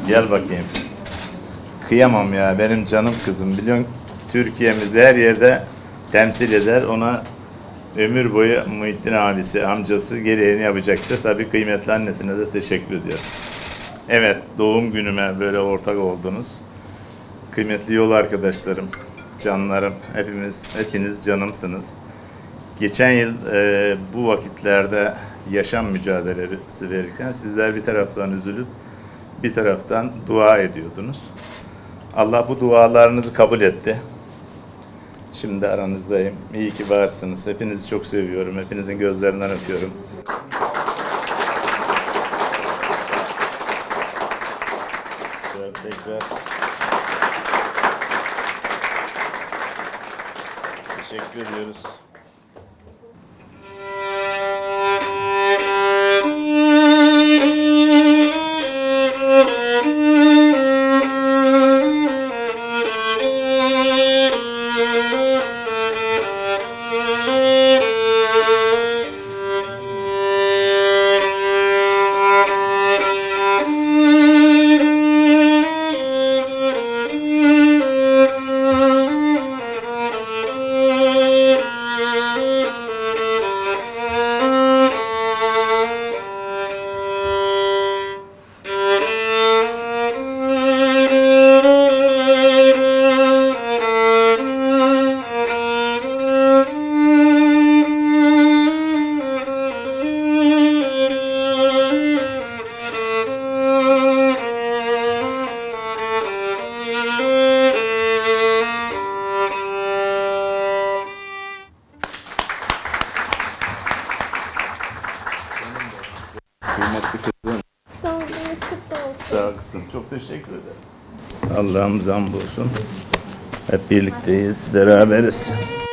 Gel bakayım. Kıyamam ya, benim canım kızım. Biliyorsun, Türkiye'mizi her yerde temsil eder. Ona ömür boyu Muhittin abisi, amcası gereğini yapacaktır. Tabii kıymetli annesine de teşekkür ediyorum. Evet, doğum günüme böyle ortak oldunuz. Kıymetli yol arkadaşlarım, canlarım, hepiniz canımsınız. Geçen yıl bu vakitlerde yaşam mücadelesi verirken sizler bir taraftan üzülüp bir taraftan dua ediyordunuz. Allah bu dualarınızı kabul etti. Şimdi aranızdayım. İyi ki varsınız. Hepinizi çok seviyorum. Hepinizin gözlerinden öpüyorum. Tekrar teşekkür ediyoruz. Kıymetli kızım. Doğduğunuz kutlu olsun. Sağ ol kızım. Çok teşekkür ederim. Allah'ım hamdolsun. Hep birlikteyiz, beraberiz.